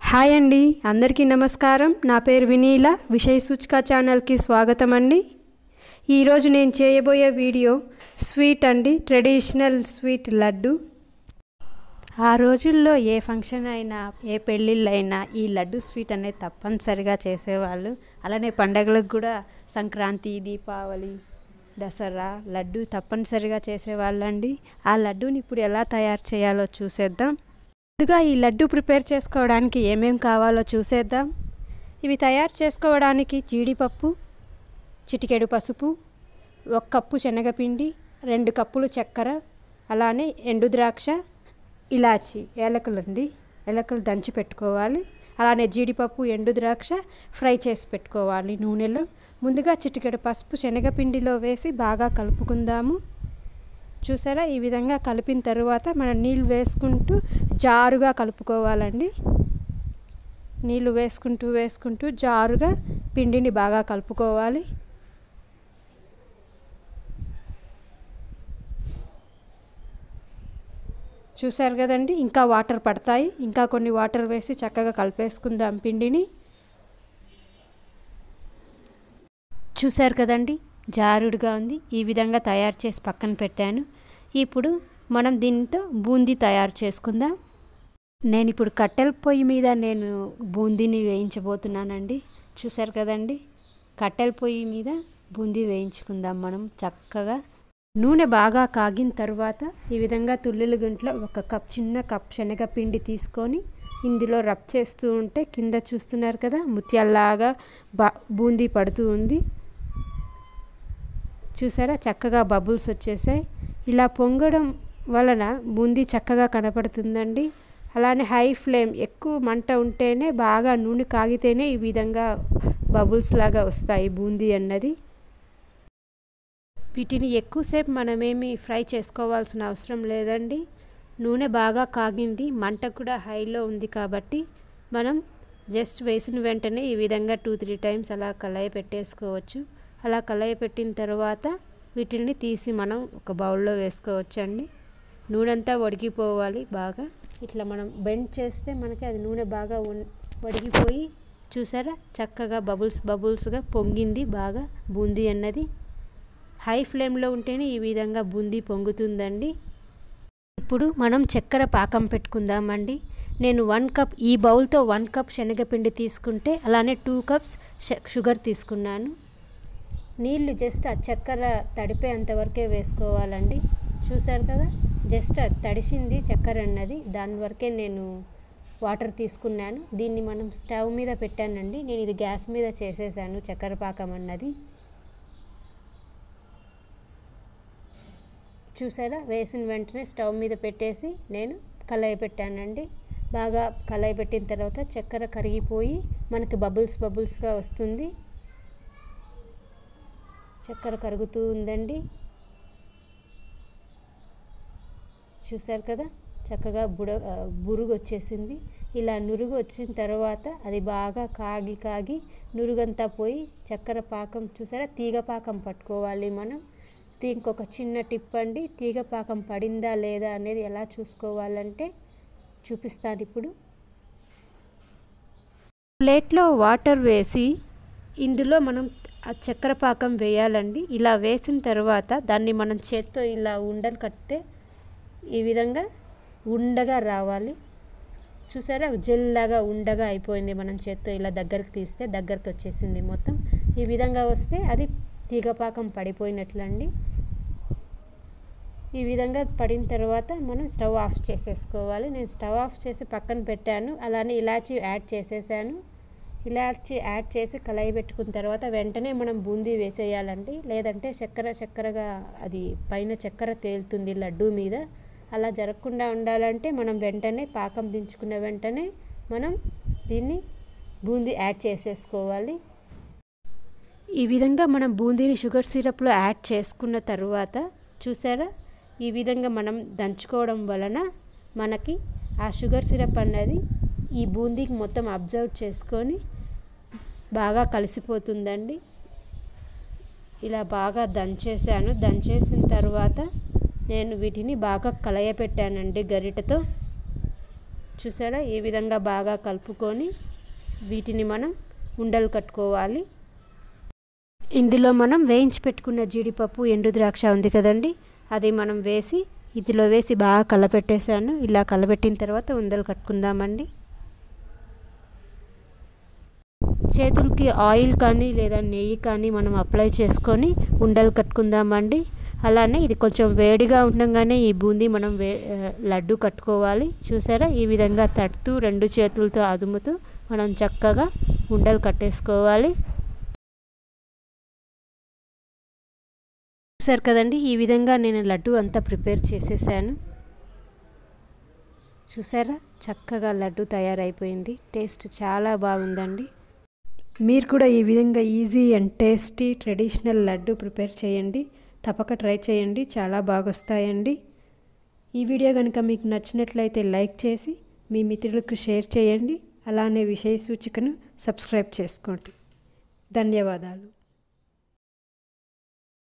Hi అండి, అందరికీ నమస్కారం. నా పేరు వినీల. విషయ సూచిక ఛానల్కి స్వాగతం అండి. ఈరోజు నేను చేయబోయే వీడియో స్వీట్ అండి, ట్రెడిషనల్ స్వీట్ లడ్డు. ఆ రోజుల్లో ఏ ఫంక్షన్ అయినా, ఏ పెళ్ళిళ్ళు అయినా ఈ లడ్డు స్వీట్ అనేది తప్పనిసరిగా చేసేవాళ్ళు. అలానే పండగలకు కూడా సంక్రాంతి, దీపావళి, దసరా లడ్డు తప్పనిసరిగా చేసేవాళ్ళండి. ఆ లడ్డూని ఇప్పుడు ఎలా తయారు చేయాలో చూసేద్దాం. ముందుగా ఈ లడ్డు ప్రిపేర్ చేసుకోవడానికి ఏమేమి కావాలో చూసేద్దాం. ఇవి తయారు చేసుకోవడానికి జీడిపప్పు, చిటికెడు పసుపు, 1 కప్పు శనగపిండి, 2 కప్పులు చక్కెర, అలానే ఎండు ద్రాక్ష, ఇలాచి, ఏలకులండి, ఏలకులు దంచి పెట్టుకోవాలి. అలానే జీడిపప్పు, ఎండు ద్రాక్ష ఫ్రై చేసి పెట్టుకోవాలి నూనెలో. ముందుగా చిటికెడు పసుపు శనగపిండిలో వేసి బాగా కలుపుకుందాము. చూసారా, ఈ విధంగా కలిపిన తర్వాత మనం నీళ్ళు వేసుకుంటూ జారుగా కలుపుకోవాలండి. నీళ్ళు వేసుకుంటూ జారుగా పిండిని బాగా కలుపుకోవాలి. చూసారు కదండి, ఇంకా వాటర్ పడతాయి. ఇంకా కొన్ని వాటర్ వేసి చక్కగా కలిపేసుకుందాం పిండిని. చూసారు కదండి, జారుడుగా ఉంది. ఈ విధంగా తయారు చేసి పక్కన పెట్టాను. ఇప్పుడు మనం దీంతో బూందీ తయారు చేసుకుందాం. నేను ఇప్పుడు కట్టెల పొయ్యి మీద బూందీని వేయించబోతున్నానండి. చూసారు కదండి, కట్టెల పొయ్యి మీద బూందీ వేయించుకుందాం మనం చక్కగా. నూనె బాగా కాగిన తర్వాత ఈ విధంగా తుల్లిల గంటలో 1 చిన్న కప్ శనగపిండి తీసుకొని ఇందులో రబ్ చేస్తూ ఉంటే కింద చూస్తున్నారు కదా, ముత్యాల్లాగా బూందీ పడుతూ ఉంది. చూసారా, చక్కగా బబుల్స్ వచ్చేసాయి. ఇలా పొంగడం వలన బూందీ చక్కగా కనపడుతుందండి. అలానే హై ఫ్లేమ్, ఎక్కువ మంట ఉంటేనే, బాగా నూనె కాగితేనే ఈ విధంగా బబుల్స్ లాగా వస్తాయి బూందీ అన్నది. వీటిని ఎక్కువసేపు మనమేమి ఫ్రై చేసుకోవాల్సిన అవసరం లేదండి. నూనె బాగా కాగింది, మంట కూడా హైలో ఉంది కాబట్టి మనం జస్ట్ వేసిన వెంటనే ఈ విధంగా 2-3 టైమ్స్ అలా కళాయి పెట్టేసుకోవచ్చు. అలా కళాయి పెట్టిన తర్వాత వీటిని తీసి మనం ఒక బౌల్లో వేసుకోవచ్చండి. నూనె అంతా వడికిపోవాలి బాగా. ఇట్లా మనం బెండ్ చేస్తే మనకి అది నూనె బాగా వడికిపోయి, చూసారా, చక్కగా బబుల్స్గా పొంగింది బాగా బూందీ అన్నది. హై ఫ్లేమ్లో ఉంటేనే ఈ విధంగా బూందీ పొంగుతుందండి. ఇప్పుడు మనం చక్కెర పాకం పెట్టుకుందామండి. నేను 1 కప్, ఈ బౌల్తో 1 కప్ శనగపిండి తీసుకుంటే అలానే 2 కప్స్ షుగర్ తీసుకున్నాను. నీళ్ళు జస్ట్ ఆ చక్కెర తడిపే అంతవరకే వేసుకోవాలండి. చూసారు కదా, జస్ట్ తడిసింది చక్కెర అన్నది, దాని వరకే నేను వాటర్ తీసుకున్నాను. దీన్ని మనం స్టవ్ మీద పెట్టానండి. నేను ఇది గ్యాస్ మీద చేసేసాను చక్కెర పాకం అన్నది. చూసారా, వేసిన వెంటనే స్టవ్ మీద పెట్టేసి నేను కళాయి పెట్టానండి. బాగా కళాయి పెట్టిన తర్వాత చక్కెర కరిగిపోయి మనకి బబుల్స్గా వస్తుంది. చక్కెర కరుగుతూ ఉందండి. చూసారు కదా, చక్కగా బురుగు వచ్చేసింది. ఇలా నురుగు వచ్చిన తర్వాత అది బాగా కాగి నురుగంతా పోయి చక్కెర పాకం, చూసారా, తీగ పాకం పట్టుకోవాలి మనం. ఇంకొక చిన్న టిప్ అండి, తీగ పాకం పడిందా లేదా అనేది ఎలా చూసుకోవాలంటే చూపిస్తాను ఇప్పుడు. ప్లేట్లో వాటర్ వేసి ఇందులో మనం ఆ చక్కెర పాకం వేయాలండి. ఇలా వేసిన తర్వాత దాన్ని మనం చేత్తో ఇలా ఉండలు కడితే ఈ విధంగా ఉండగా రావాలి. చూసారా, జెల్లాగా ఉండగా అయిపోయింది. మనం చేత్తో ఇలా దగ్గరికి తీస్తే దగ్గరికి వచ్చేసింది మొత్తం. ఈ విధంగా వస్తే అది తీగపాకం పడిపోయినట్లండి. ఈ విధంగా పడిన తర్వాత మనం స్టవ్ ఆఫ్ చేసేసుకోవాలి. నేను స్టవ్ ఆఫ్ చేసి పక్కన పెట్టాను. అలానే ఇలాచీ యాడ్ చేసేసాను. ఇలాచీ యాడ్ చేసి కళాయి పెట్టుకున్న తర్వాత వెంటనే మనం బూందీ వేసేయాలండి. లేదంటే చక్కెరగా అది పైన చక్కెర తేలుతుంది లడ్డూ మీద. అలా జరగకుండా ఉండాలంటే మనం వెంటనే పాకం దించుకున్న వెంటనే మనం దీన్ని బూందీ యాడ్ చేసేసుకోవాలి. ఈ విధంగా మనం బూందీని షుగర్ సిరప్లో యాడ్ చేసుకున్న తర్వాత చూసారా, ఈ విధంగా మనం దంచుకోవడం వలన మనకి ఆ షుగర్ సిరప్ అన్నది ఈ బూందీకి మొత్తం అబ్జర్వ్ చేసుకొని బాగా కలిసిపోతుందండి. ఇలా బాగా దంచేసాను. దంచేసిన తర్వాత నేను వీటిని బాగా కలయపెట్టానండి గరిటెతో. చూసారా ఈ విధంగా బాగా కలుపుకొని వీటిని మనం ఉండలు కట్టుకోవాలి. ఇందులో మనం వేయించి పెట్టుకున్న జీడిపప్పు ఎండు ద్రాక్ష ఉంది కదండి, అది మనం వేసి ఇందులో వేసి బాగా కలపెట్టేసాను. ఇలా కలపెట్టిన తర్వాత ఉండలు కట్టుకుందామండి. చేతులకి ఆయిల్ కానీ లేదా నెయ్యి కానీ మనం అప్లై చేసుకొని ఉండలు కట్టుకుందామండి. అలానే ఇది కొంచెం వేడిగా ఉండగానే ఈ బూందీ మనం లడ్డు కట్టుకోవాలి. చూసారా ఈ విధంగా తడుతూ 2 చేతులతో అదుముతూ మనం చక్కగా ఉండలు కట్టేసుకోవాలి. చూసారు కదండి ఈ విధంగా నేను లడ్డు అంతా ప్రిపేర్ చేసేసాను. చూసారా చక్కగా లడ్డు తయారైపోయింది. టేస్ట్ చాలా బాగుందండి. మీరు కూడా ఈ విధంగా easy and tasty traditional laddu prepare చేయండి. తప్పక ట్రై చేయండి, చాలా బాగా వస్తాయండి. ఈ వీడియో కనుక మీకు నచ్చినట్లయితే లైక్ చేసి మీ మిత్రులకు షేర్ చేయండి. అలానే విషయ సూచికను సబ్స్క్రైబ్ చేసుకోండి. ధన్యవాదాలు.